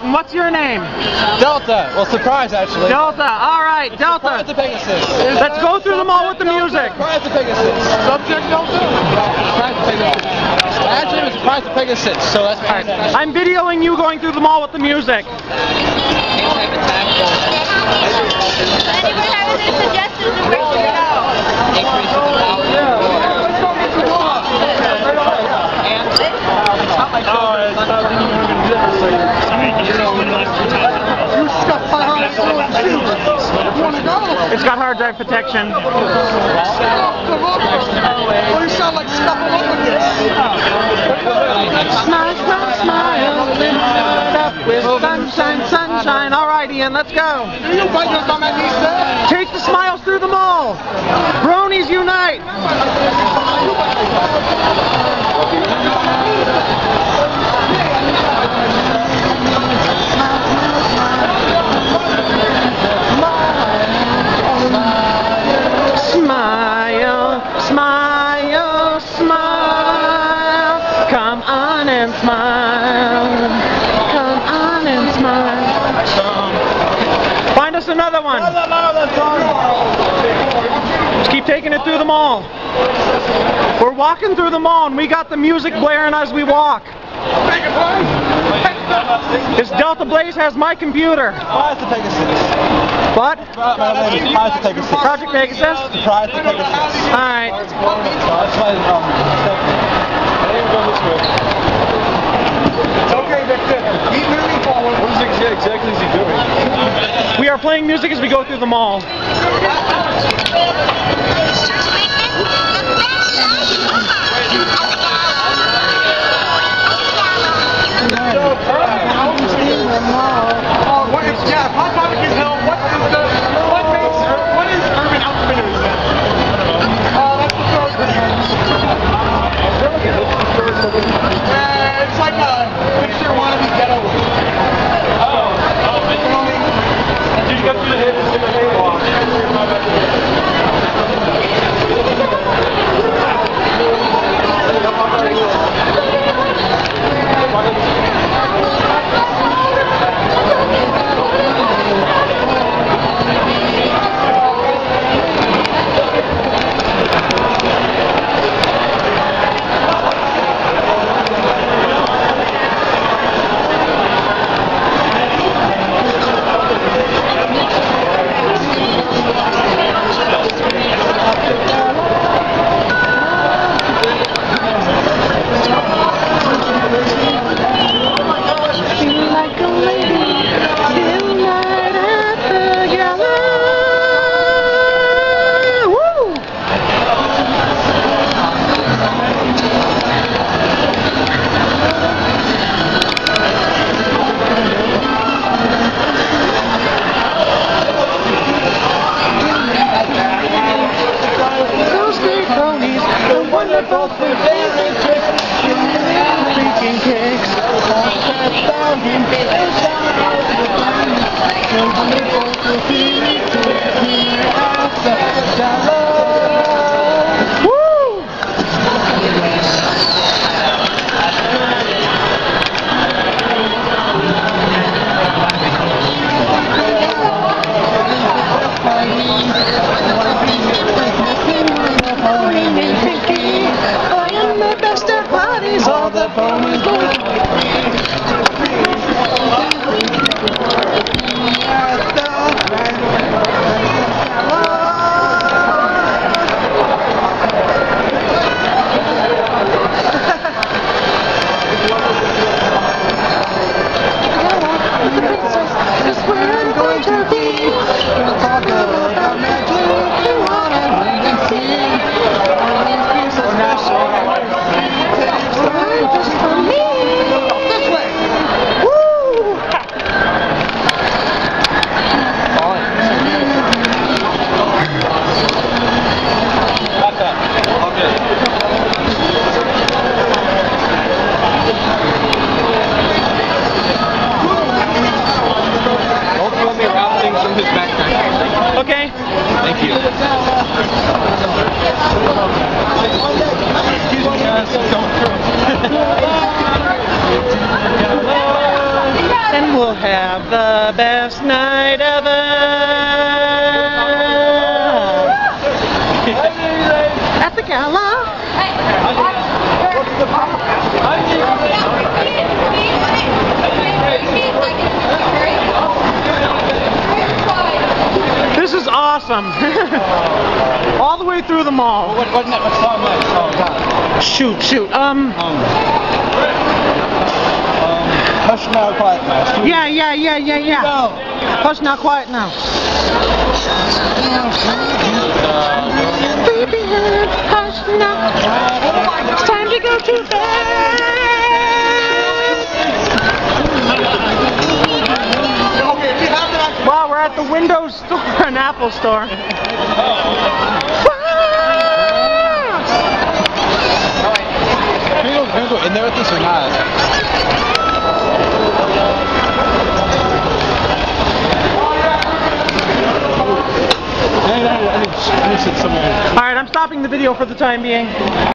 and what's your name? Delta. Well, surprise, actually. Delta. All right, Delta. Surprise the Pegasus. Let's go through them all with the music. Surprise the Pegasus. Subject Delta? Surprise the Pegasus. Actually, it was surprise the Pegasus, so that's fine. I'm videoing you going through them all with the music. Anyone have any suggestions of where to go? Increase the power. It's got hard drive protection. Well, you sound like Scuffalophagus. Smile, smile, smile, light up with sunshine, sunshine. All right, Ian, let's go. Take the smiles through them all. Bronies unite. Smile, smile, smile. Come on and smile. Come on and smile. Find us another one. Just keep taking it through them all. We're walking through them all, and we got the music blaring as we walk. This Delta Blaze has my computer. Surprise the Pegasus. What? Surprise the Pegasus. Project Pegasus? Surprise the Pegasus. Alright. That's why the problem. I didn't go this way. It's okay, Victor. Keep moving forward. What exactly is he doing? We are playing music as we go through the mall. What is urban outfitters then? That's the it's like a picture wannabe ghetto. Did you get through the head? Wonderful food, baby, baking cakes, all the Bronies. and we'll have the best night ever. At the gala. This is awesome. All the way through the mall. What's song next? Oh, God. Shoot. Hush now, quiet now. Yeah. Hush now, quiet now. Baby, hush now. It's time to go to bed. Wow, we're at the Windows store, an Apple store. Can we go in there with this or not? I need to sit somewhere. Alright, I'm stopping the video for the time being.